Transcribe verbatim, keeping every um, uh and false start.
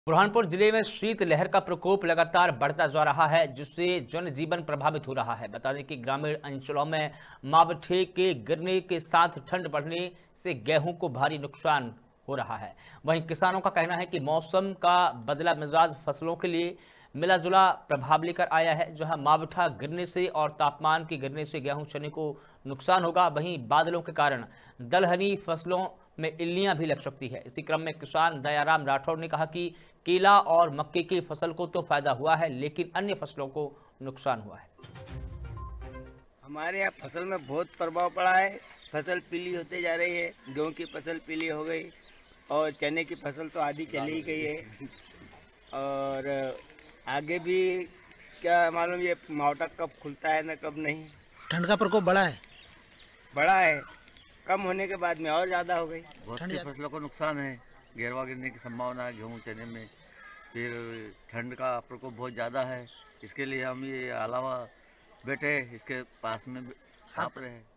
बुरहानपुर जिले में शीतलहर का प्रकोप लगातार बढ़ता जा रहा है, जिससे जनजीवन प्रभावित हो रहा है। बता दें कि ग्रामीण अंचलों में मावठे के गिरने के साथ ठंड बढ़ने से गेहूं को भारी नुकसान हो रहा है। वहीं किसानों का कहना है कि मौसम का बदला मिजाज फसलों के लिए मिला जुला प्रभाव लेकर आया है। जहां मावठा गिरने से और तापमान के गिरने से गेहूं चने को नुकसान होगा, वहीं बादलों के कारण दलहनी फसलों में इल्लियां भी लग सकती है। इसी क्रम में किसान दयाराम राठौड़ ने कहा कि केला और मक्के की फसल को तो फायदा हुआ है, लेकिन अन्य फसलों को नुकसान हुआ है। हमारे यहाँ फसल में बहुत प्रभाव पड़ा है। फसल पीली होते जा रही है, गेहूं की फसल पीली हो गई और चने की फसल तो आधी चली ही गई है। और आगे भी क्या मालूम ये मावठा कब खुलता है ना कब नहीं। ठंड का प्रकोप बड़ा है बड़ा है, कम होने के बाद में और ज़्यादा हो गई। बहुत सी फसलों को नुकसान है, गिरवा गिरने की संभावना है गेहूं चने में। फिर ठंड का प्रकोप बहुत ज़्यादा है, इसके लिए हम ये अलावा बैठे इसके पास में आप रहे।